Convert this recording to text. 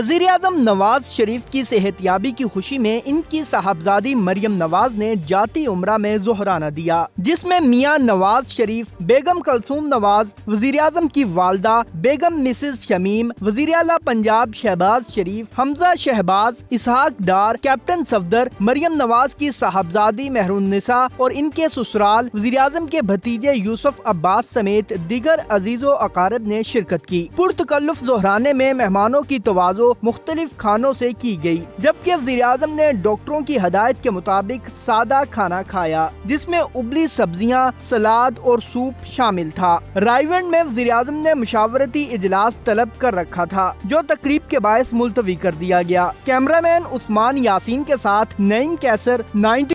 वज़ीर आज़म नवाज शरीफ की सेहतयाबी की खुशी में इनकी साहबजादी मरियम नवाज ने जाती उम्रा में ज़ोहराना दिया, जिसमें मियां नवाज शरीफ, बेगम कलसूम नवाज, वज़ीर आज़म की वालदा बेगम मिसेस शमीम, वज़ीर आला पंजाब शहबाज शरीफ, हमजा शहबाज, इसहाक डार, कैप्टन सफदर, मरियम नवाज की साहबजादी मेहरुन्निसा और इनके ससुराल वज़ीर आज़म के भतीजे यूसुफ अब्बास समेत दीगर अजीजो अकारब ने शिरकत की। पुरतकल्लुफ ज़ोहराने में मेहमानों की तवाज़ो मुख्तलिफ खानों से की गई, जबकि वज़ीर आज़म ने डॉक्टरों की हदायत के मुताबिक सादा खाना खाया, जिसमें उबली सब्जियां, सलाद और सूप शामिल था। रायगढ़ में वज़ीर आज़म ने मुशावरती इजलास तलब कर रखा था, जो तकरीब के बायस मुलतवी कर दिया गया। कैमरामैन उस्मान यासीन के साथ नईम कैसर, 90